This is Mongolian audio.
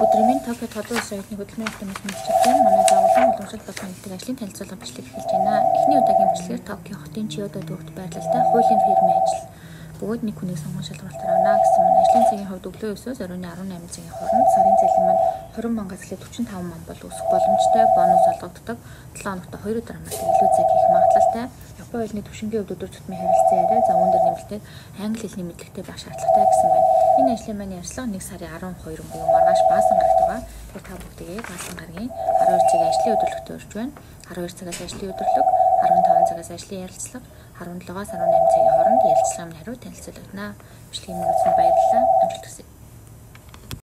Өдрийн Токио Тодорхой улс оюутны хөдөлмөрийн хөтөлбөрөөс мэдчилсэн манай байгууллага уламжлалт болон нийтийн ажлын танилцуулга бичлэг эхэлж байна. Эхний удаагийн бичлэгээр Токио хотын Чиодо дүүрэгт байрлалтай хуулийн фирмийн ажил бөгөөд нэг хүнийг сонгон шалгуулалтаар авна гэсэн маань ажлын цагийн хувьд өглөө 9-өөс оройн 18 цагийн хооронд сарын цалин маань 20 мянгаас эхлээд 45 мянган бол өсөх боломжтой, бонус олгогддог, 7 хоногт 2 өдөр амралтыг илүү цаг хийх магадлалтай. Японы хэлний төвшингийн хувьд өдөр тутмын харилцан яриа, за үүн дээр нэмэлтээр англи хэлний мэдлэгтэй байх шаардлагатай гэсэн байна. Энэ ажлын маань ярьцлага 1 сарын 12 буюу маргааш баасан гарагт байгаа. Тэгэхээр та бүгдээ баасан гарагийн 12 цагийн ажлын өдрлөгтөд орж байна. 12 цагаас ажлын өдрлөг, 15 цагаас ажлын ярилцлага, 17-аас 18 цагийн хооронд ярилцлагын хариу танилцуулагдана. Бичлэгийн үзсэн баярлалаа. Амжилт хүсье.